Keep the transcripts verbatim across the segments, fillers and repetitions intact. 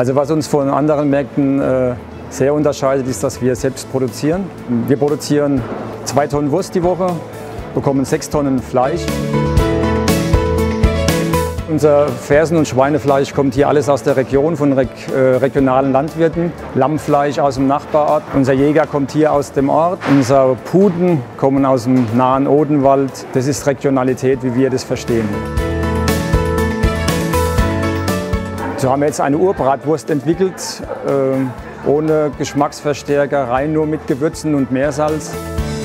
Also was uns von anderen Märkten äh, sehr unterscheidet, ist, dass wir selbst produzieren. Wir produzieren zwei Tonnen Wurst die Woche, bekommen sechs Tonnen Fleisch. Unser Fersen- und Schweinefleisch kommt hier alles aus der Region von reg äh, regionalen Landwirten. Lammfleisch aus dem Nachbarort. Unser Jäger kommt hier aus dem Ort. Unsere Puten kommen aus dem nahen Odenwald. Das ist Regionalität, wie wir das verstehen. So haben wir jetzt eine Urbratwurst entwickelt, äh, ohne Geschmacksverstärker, rein nur mit Gewürzen und Meersalz.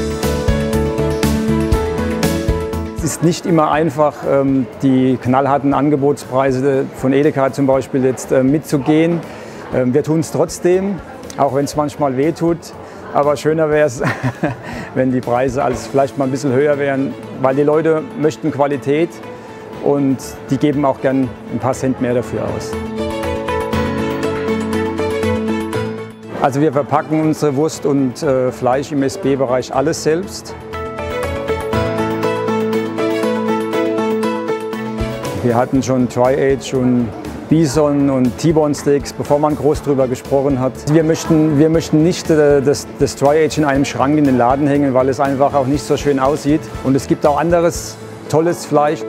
Es ist nicht immer einfach, die knallharten Angebotspreise von Edeka zum Beispiel jetzt mitzugehen. Wir tun es trotzdem, auch wenn es manchmal weh tut. Aber schöner wäre es, wenn die Preise als vielleicht mal ein bisschen höher wären, weil die Leute möchten Qualität und die geben auch gern ein paar Cent mehr dafür aus. Also wir verpacken unsere Wurst und äh, Fleisch im S B-Bereich alles selbst. Wir hatten schon Tri-Age und Bison und T-Bone Steaks, bevor man groß drüber gesprochen hat. Wir möchten, wir möchten nicht äh, das, das Tri-Age in einem Schrank in den Laden hängen, weil es einfach auch nicht so schön aussieht. Und es gibt auch anderes tolles Fleisch.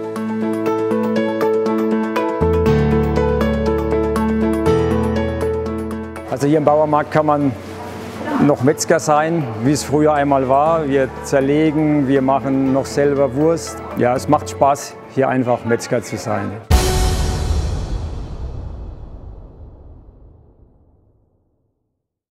Also hier im Bauernmarkt kann man noch Metzger sein, wie es früher einmal war. Wir zerlegen, wir machen noch selber Wurst. Ja, es macht Spaß, hier einfach Metzger zu sein.